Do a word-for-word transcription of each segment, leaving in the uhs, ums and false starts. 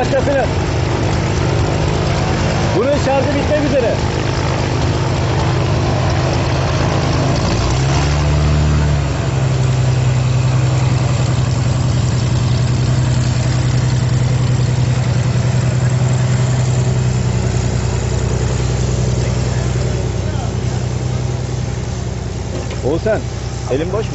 başlasın. Bunun şarjı bitmek üzere. Oğuzhan, elin boş mu?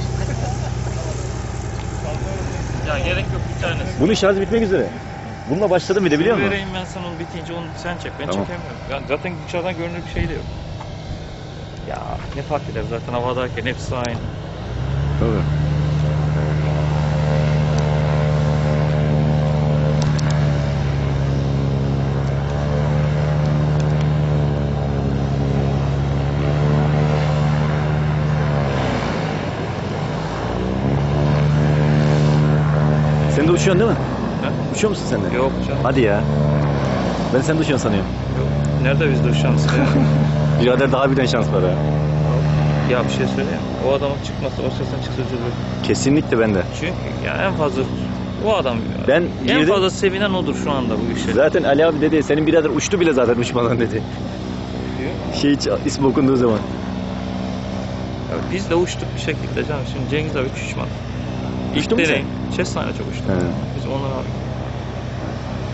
Ya gerek yok bir tanesi. Bunun şarjı bitmek üzere. Bununla başladım bir de biliyor musun? Vereyim ben sana onu bitince onu sen çek. Ben Tamam. çekemiyorum. Yani zaten dışarıdan görünür bir şey de yok. Ya ne fark eder zaten havadayken hepsi aynı. Tabii. Sen de uçuyorsun değil mi? He? Uçuyor musun sen de? Yok canım. Hadi ya. Ben sen de uçuyorsun sanıyorum. Yok. Nerede bizde o şans ya? Birader daha birden şans var ha. Ya bir şey söyleyeyim. O adamın çıkması, o sesten çıksa üzülür. Kesinlikle ben de. Çünkü ya en fazla o adam Ben en girdim. fazla sevinen odur şu anda bu işe. Zaten Ali abi dedi, senin birader uçtu bile zaten uçmadan dedi. Şey hiç ismi okunduğu zaman. Ya biz de uçtuk bir şekilde canım. Şimdi Cengiz abi hiç uçmadı. İlk Uçtun mu sen? deneyim. Cessna'yla çok uçtum. He. Biz onları aldık.